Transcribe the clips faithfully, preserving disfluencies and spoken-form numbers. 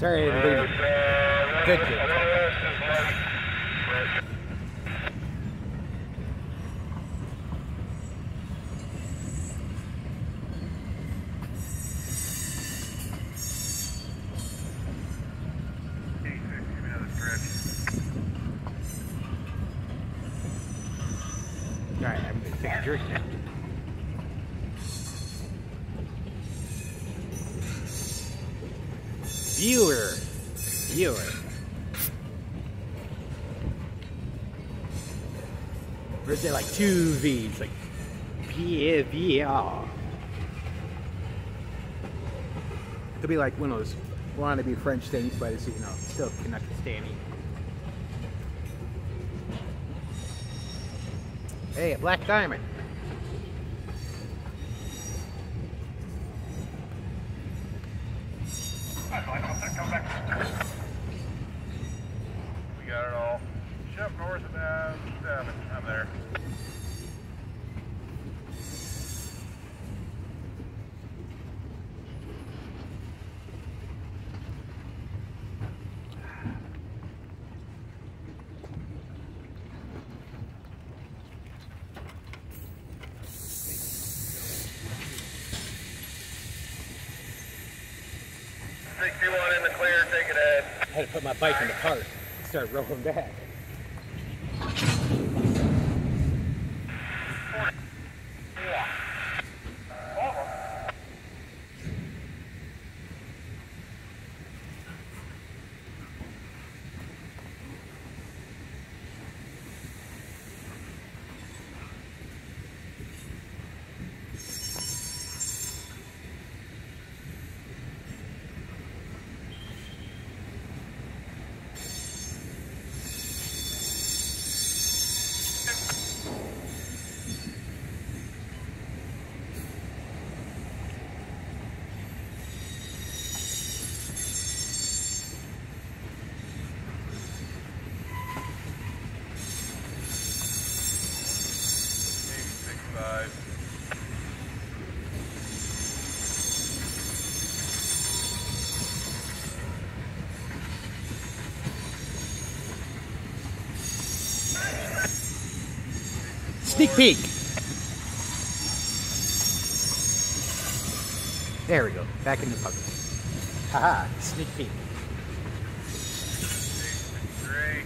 Sorry, I didn't leave it. Good, good. Alright, I'm going to take a jerk now. Viewer. Viewer. Or is it like two V's? Like, yeah, yeah. It'll be like one of those wannabe French things, but it's, you know, still Canuckistani. Hey, a black diamond. Come back. We got it all. Shove north of that seven. I'm there. six two one in the clear, take it ahead. I had to put my bike in the park and start rolling back. Sneak peek. There we go. Back in the puzzle. Haha, sneak peek. Great.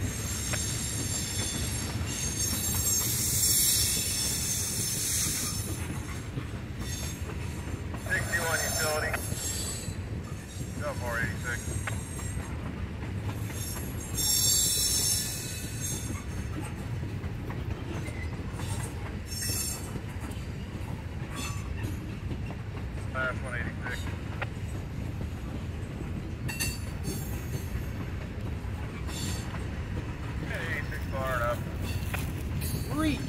sixty-one utility. Go four eighty-six. Last one eighty-six. eighty-six far enough. Reach.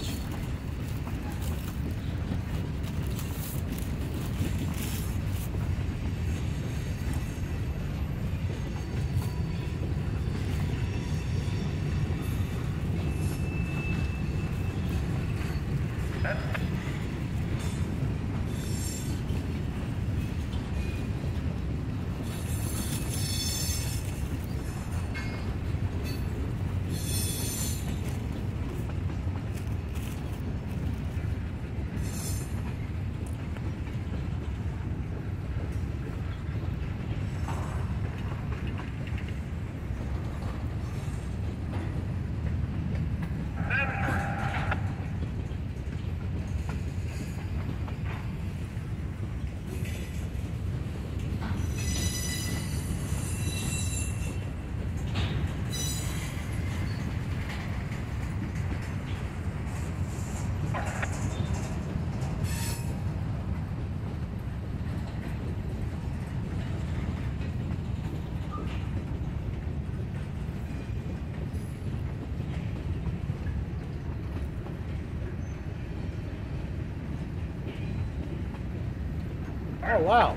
Oh, wow.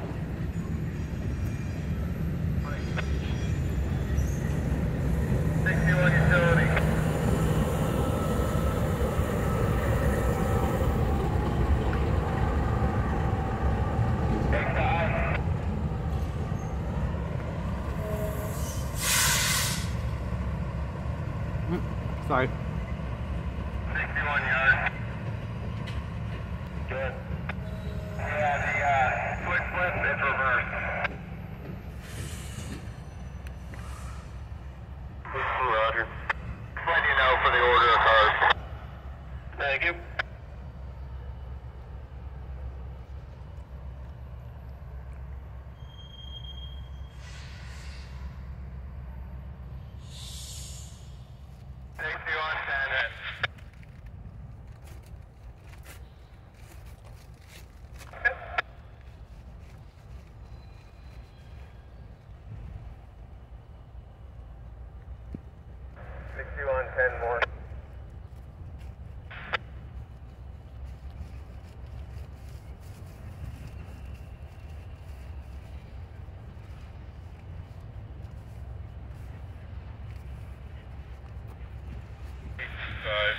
sixty-one utility. Mm, sorry. sixty-one yards. Good. Yeah, the uh, quick flip is reversed. Roger. Letting you know for the order of cars. Thank you. sixty-one ten. sixty-one ten more. Five.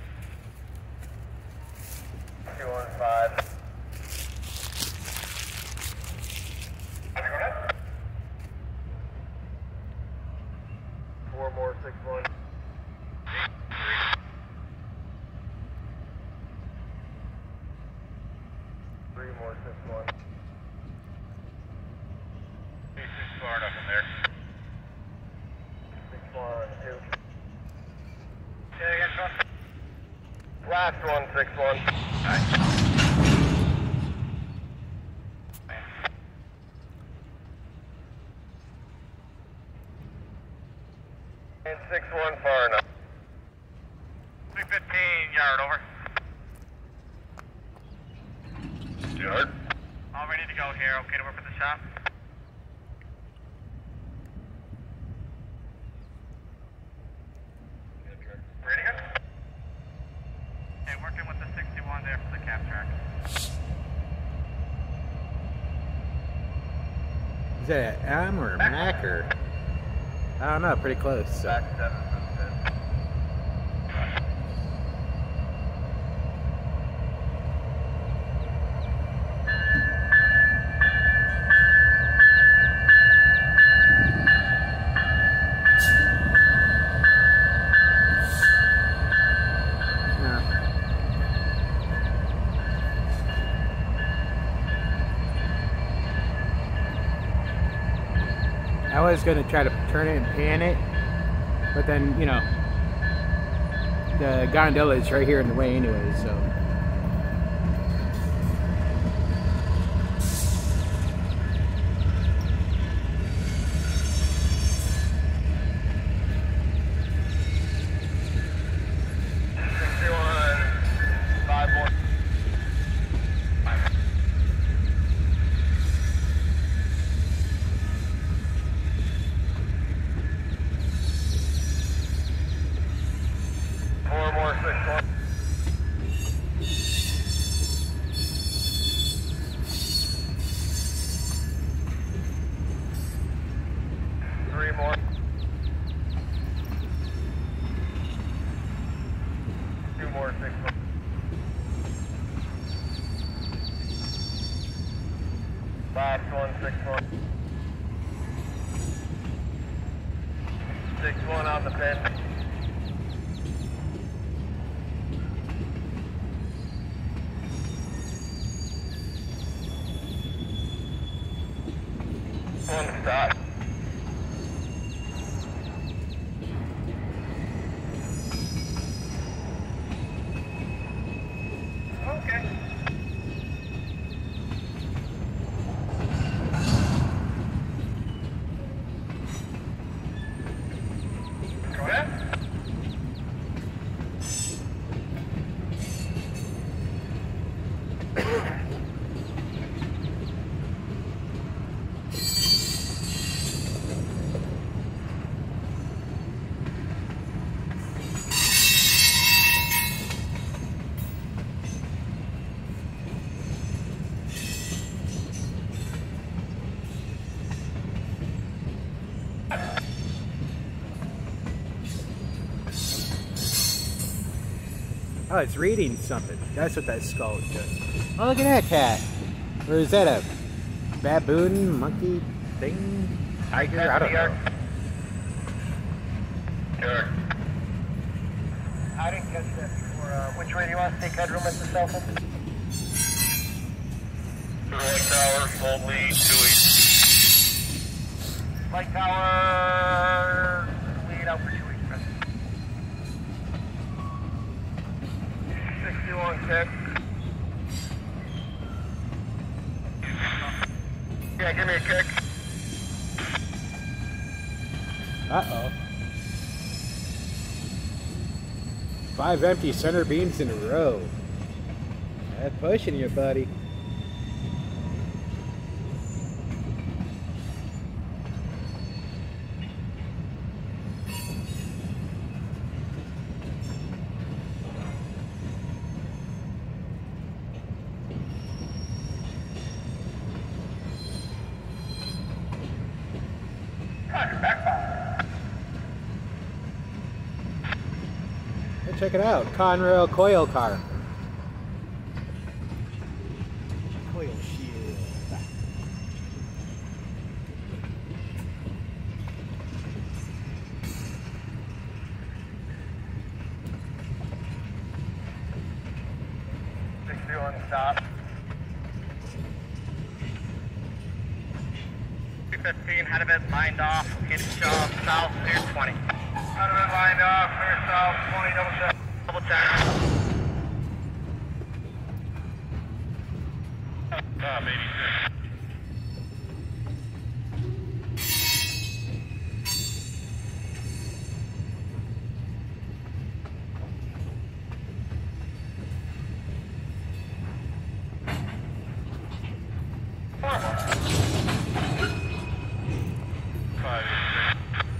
sixty-one five. Four more six one. Three more six one. Six far enough in there. Six one two. Yeah, I got one. Last one six one. Nice. And six one far enough. three fifteen yard over. Yard. All ready to go here. Okay to work with the shop. Ready to go? Okay, working with the sixty-one there for the cap track. Is that an M or a Mac or? I don't know, pretty close. So. Back seven from ten. I was gonna try to turn it and pan it, but then, you know, the gondola is right here in the way anyway, so. Three more. Two more six one. Last one six one. Six one on the pin. One stop. Okay. Go ahead. Oh, it's reading something. That's what that skull is doing. Oh, look at that cat. Or is that a baboon, monkey thing? Tiger? I don't know. Sure. Which way do you want to take headroom, Mister Selfie? Light tower, hold lead, two east. Light tower, lead out for two east, press. sixty-one kick. Yeah, give me a kick. Uh-oh. Five empty center beams in a row. That's pushing you, buddy. Check it out, Conrail coil car. Coil shield. sixty-one stop. two fifteen, head of it, lined off, hit shove, south, clear twenty. Head of it, lined off, clear south, twenty, double check. Double check. Ah, baby six. Five, eight, six.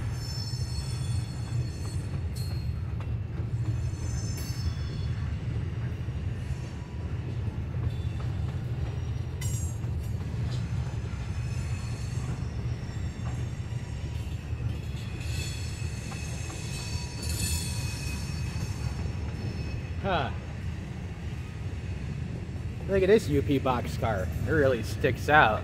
Huh. Look at this U P box car. It really sticks out.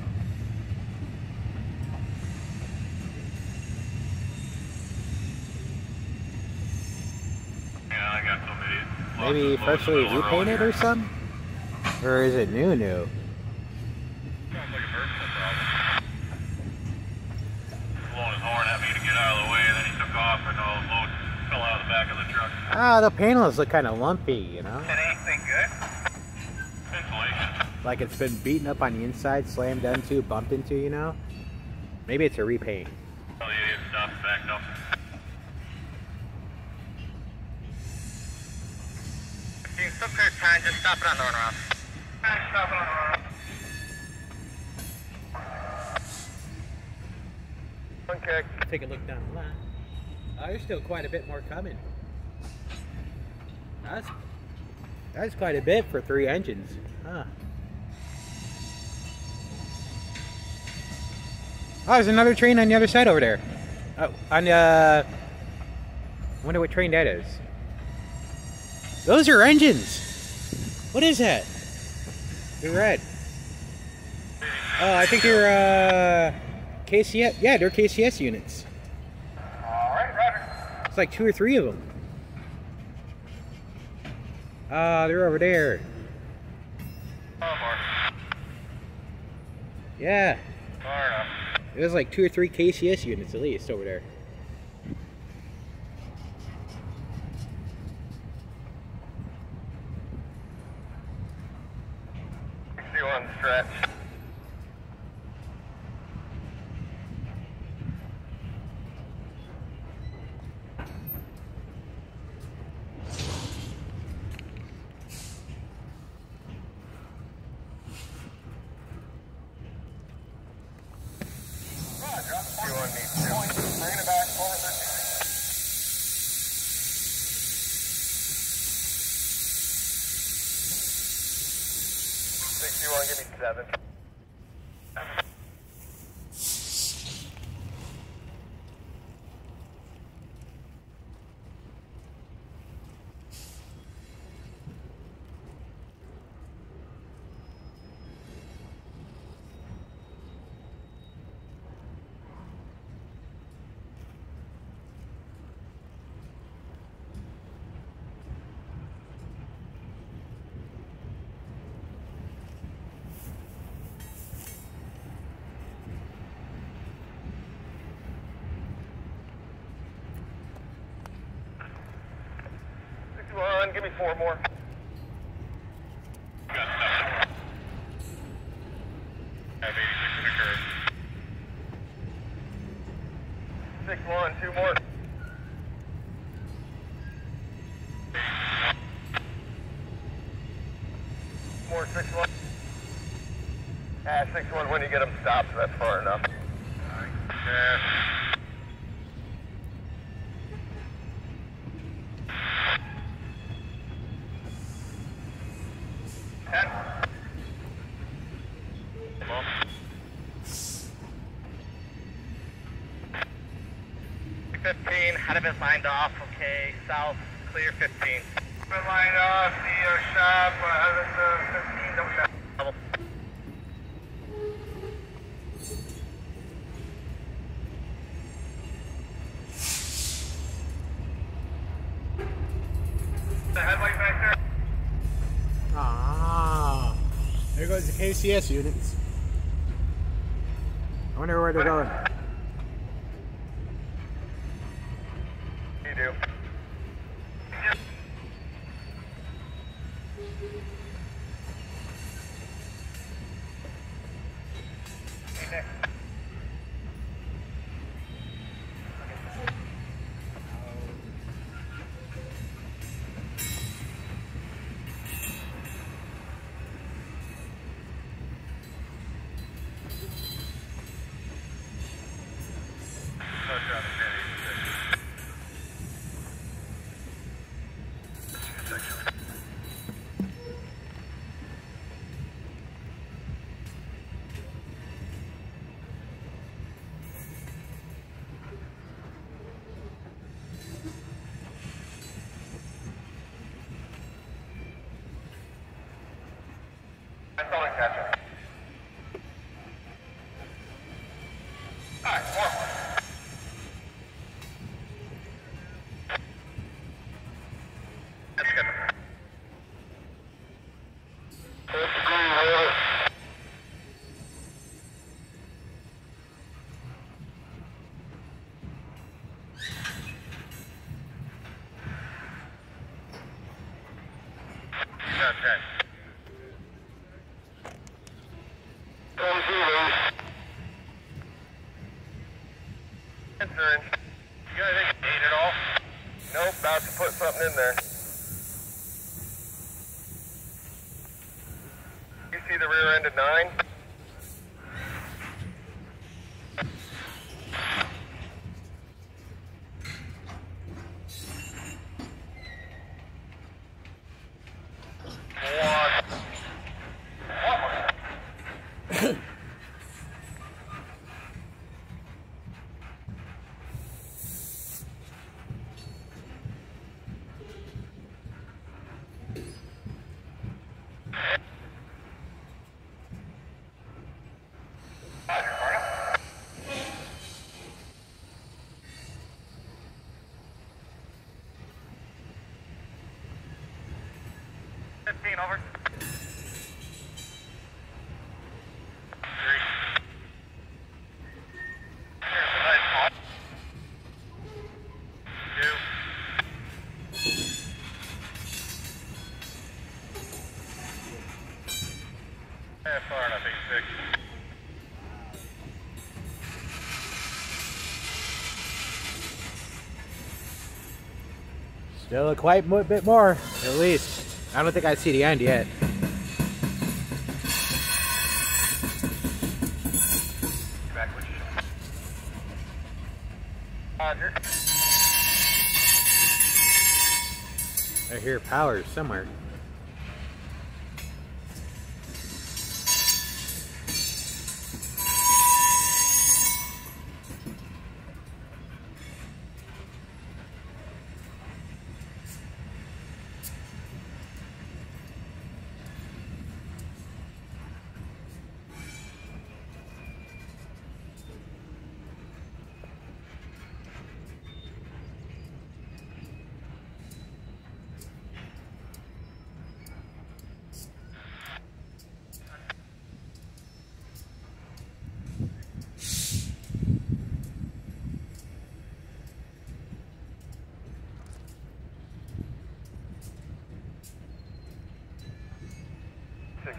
Yeah, I got somebody. Maybe freshly repainted or something? Or is it new new? Sounds like a personal problem. Blowing his horn at me to get out of the way, and then he took off, and all the load fell out of the back of the truck. Ah, the panels look kind of lumpy, you know? Did anything good? Insulation. Like it's been beaten up on the inside, slammed into, bumped into, you know? Maybe it's a repaint. Oh, the idiot stopped, backed up. fifteen, still clear time, just stop it on the runaround. Stop it on the runaround. One kick. Take a look down the line. Oh, there's still quite a bit more coming. That's, that's quite a bit for three engines. Huh. Oh, there's another train on the other side over there. Oh, on the... Uh, I wonder what train that is. Those are engines! What is that? They're red. Oh, I think they're uh, K C S. Yeah, they're K C S units. Alright, Roger. It's like two or three of them. Ah, uh, they're over there. Oh, more. Yeah. Far enough. There's like two or three K C S units at least over there. sixty-one stretch. sixty-one needs to. Bring it back, forward thirteen. sixty-one, give me seven. one, give me four more. Six one, two more. More six one. Ah, six one. When you get them stopped, that's far enough. Yeah. Ten. fifteen, head of it lined off, okay, south, clear fifteen. Been lined off, the uh, shop, uh, head of uh, fifteen, double shot. Double. The headlight back there. Ah, there goes the K C S units. I wonder where they're going. You do. Okay. That's all I catch it. Alright, four more. That's good. Okay. Concern. You got anything to eat at all? Nope, about to put something in there. You see the rear end of nine? fifteen over. Three. Here's the nice spot. Two. Yeah, far enough, eight six. Still a quite a bit more, at least. I don't think I see the end yet. Backwards. Roger. I hear power somewhere.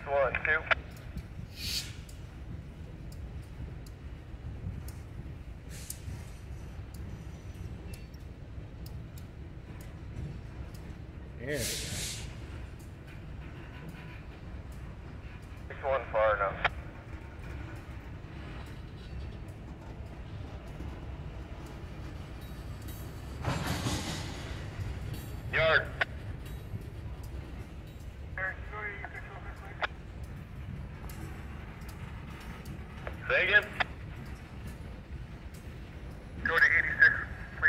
one, two. There we go. Six one far enough. Yard. Say again? Go to eighty-six, please.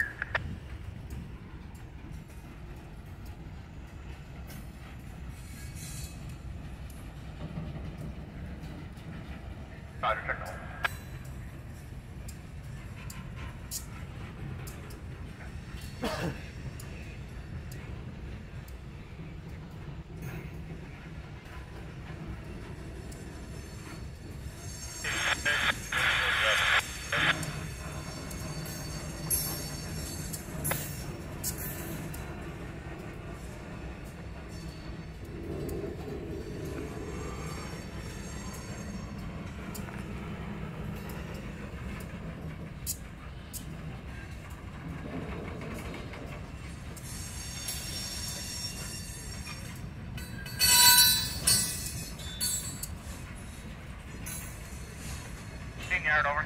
Roger, signal. Yard over.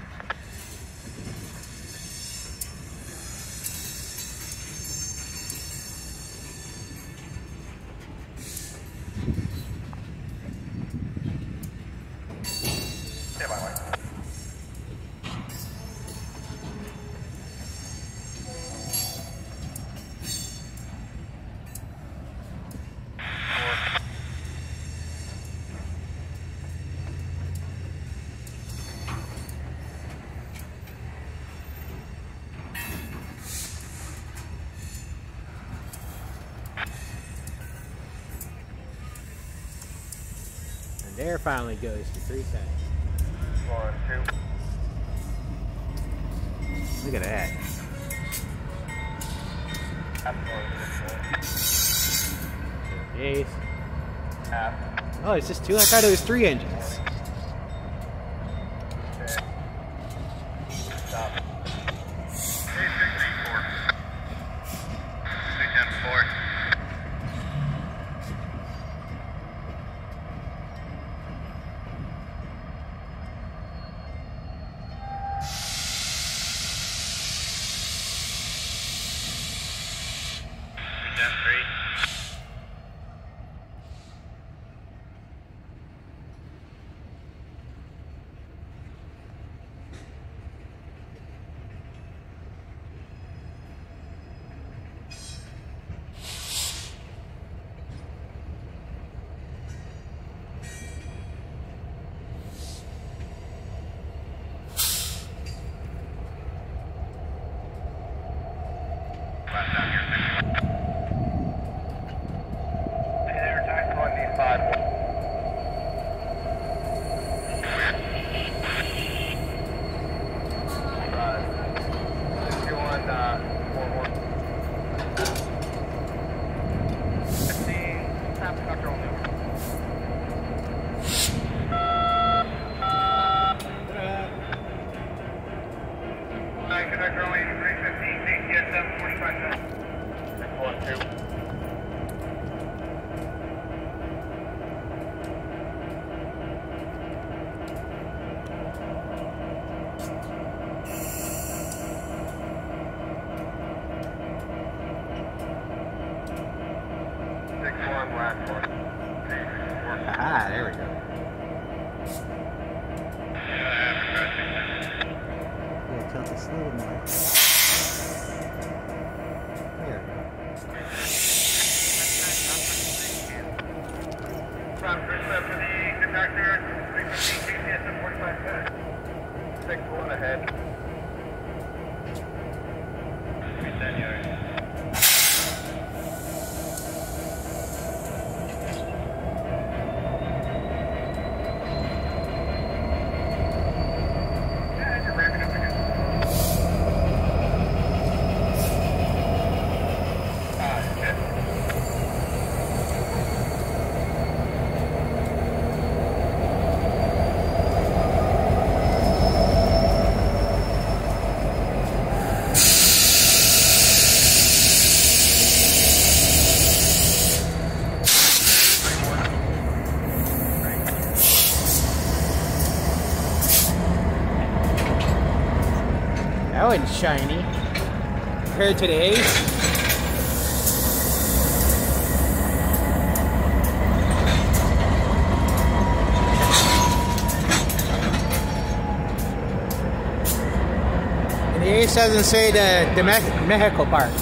Stay by way. And there finally goes to three seconds. One, two. Look at that. Jeez. Half. Oh, it's just two? I thought it was three engines. Stop. six eight four. six ten four. ten three. Conductor only three fifteen, K C S seven forty-five. six one two. six one, last one. Ah, there we go. Yeah, tilt this a little more. There we go. From first up to the conductor, three fifteen, K C S seven forty-five. six one ahead. ten yards. shiny compared to the Ace. And the Ace doesn't say the, the Me- Mexico part.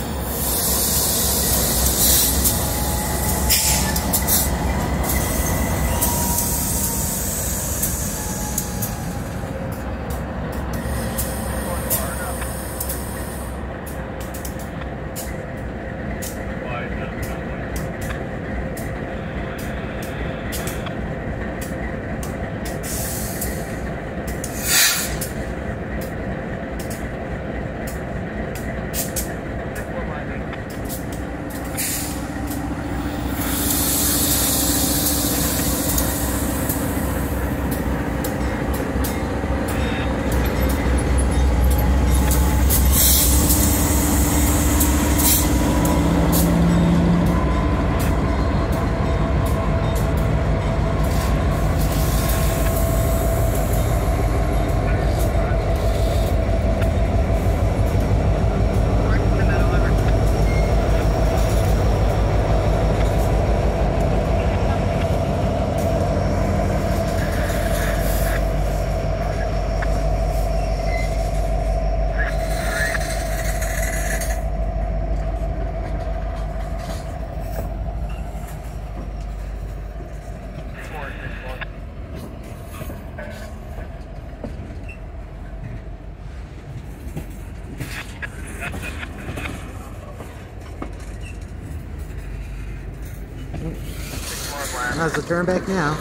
How's the turn back now?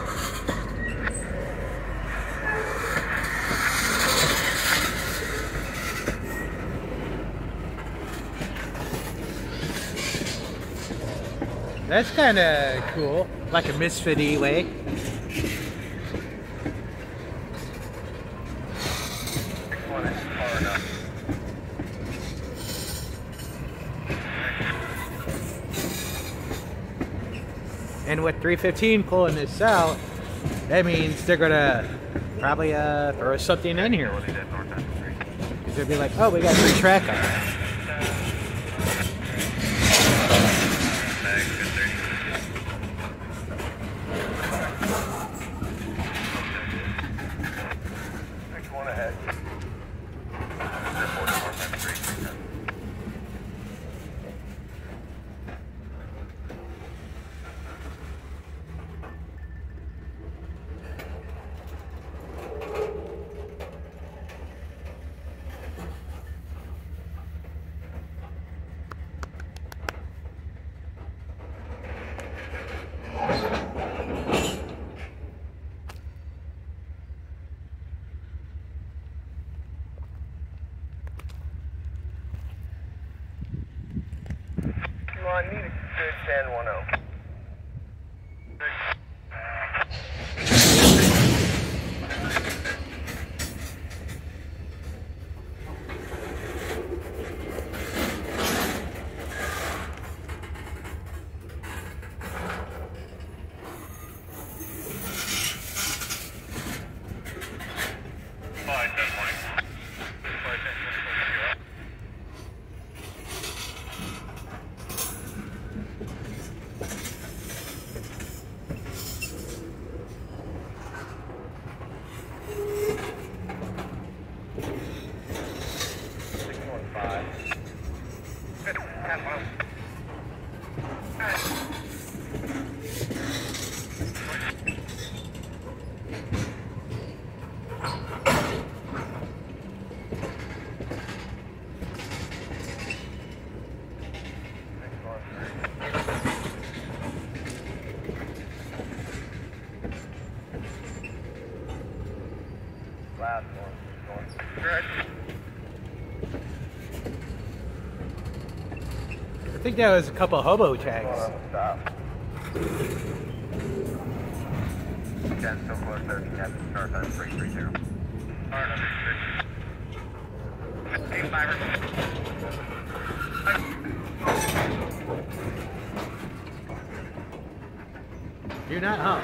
That's kind of cool, like a misfit-y way. And with three fifteen pulling this out, that means they're gonna probably uh, throw something in here. Because they'll be like, oh, we got free track on it. I need a good ten one oh. Last one. Correct. I think that was a couple hobo tags. Stop. Again, so close there. You have to start that three three zero. Alright, number six. Eight fiver. You're not home.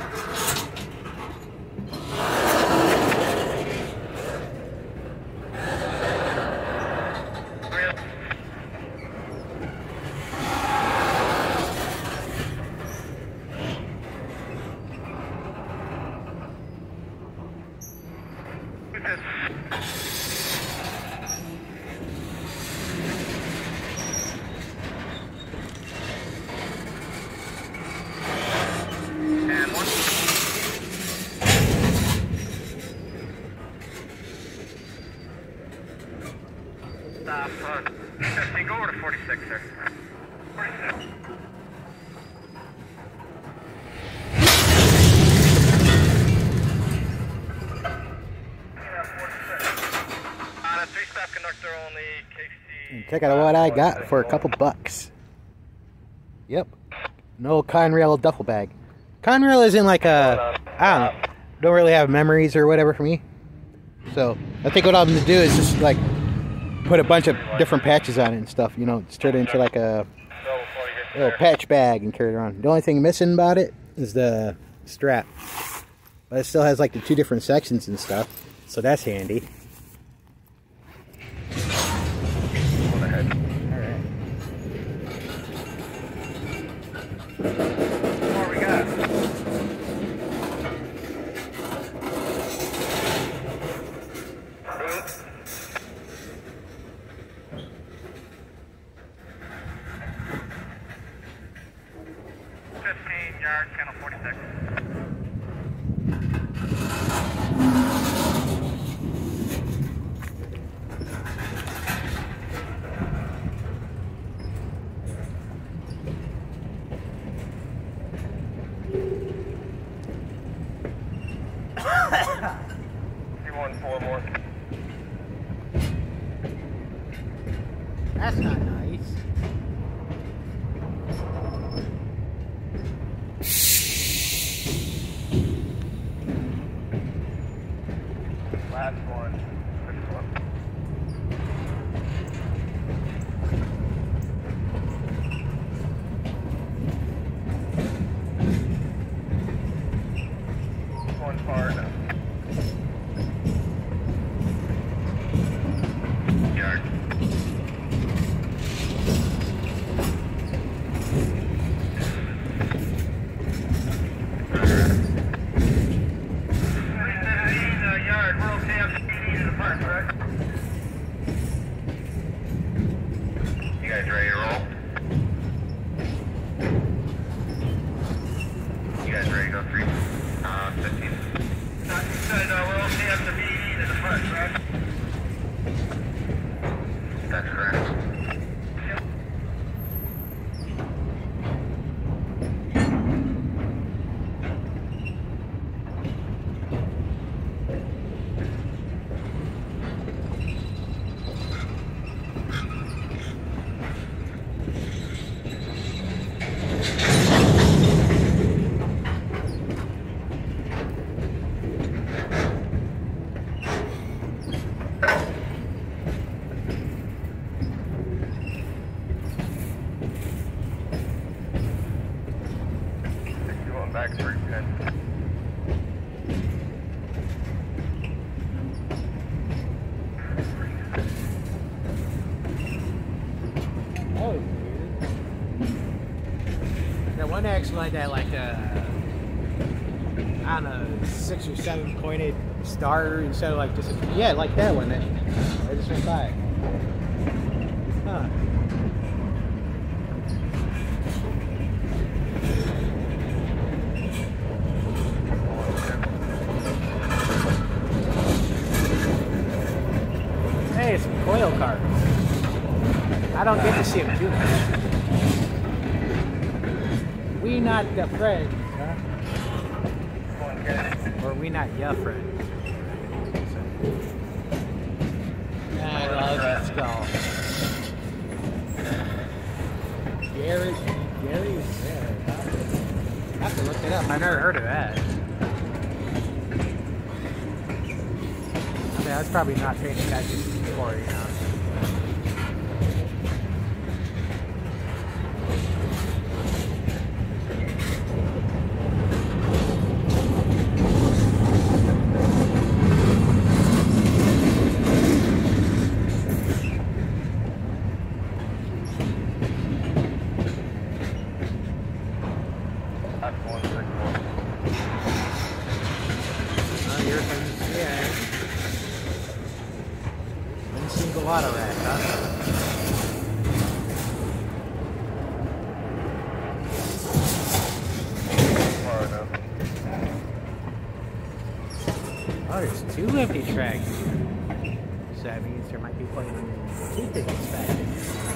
check out what I got for a couple bucks. Yep. No Conrail duffel bag. Conrail isn't like a, I don't know, don't really have memories or whatever for me. So I think what I'm going to do is just like put a bunch of different patches on it and stuff, you know, just turn it into like a little patch bag and carry it around. The only thing missing about it is the strap. But it still has like the two different sections and stuff, so that's handy. fifteen yard, channel forty-six. You want four more? That's not nice. Last one. This one. One part. Yard. Yard. We're okay up to eighty to the park, correct? You guys ready to roll? You guys ready to go three? Uh, fifteen. Uh, you said uh, we're okay up to eighty to the park, correct? That's correct. Yep. Back three ten. Oh, weird. That one actually like that, like a, I don't know, six or seven pointed star instead of like just a, yeah, like that one. That I just went by. Huh. Hey, some coil cars. I don't get to see them too much. We not the friends, huh? Or we not your friends. I love this call. Gary, Gary is there. I have to look it up. I never heard of that. Yeah, that's probably not paying attention before, you know. That's one six one. Oh, here comes, yeah. One single auto rack, huh? Far enough. Oh, there's two empty tracks. So that means there might be plenty of two tickets back.